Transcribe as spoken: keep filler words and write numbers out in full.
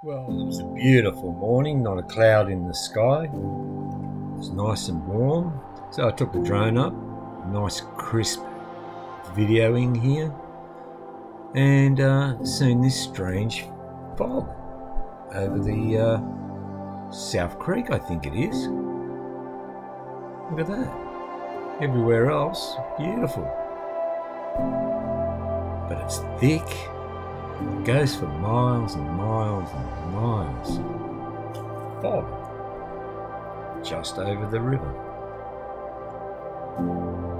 Well, it was a beautiful morning, not a cloud in the sky. It was nice and warm. So I took the drone up, nice crisp videoing here, and uh, seen this strange fog over the uh, South Creek, I think it is. Look at that. Everywhere else, beautiful. But it's thick. It goes for miles and miles and miles. Fog. Just over the river.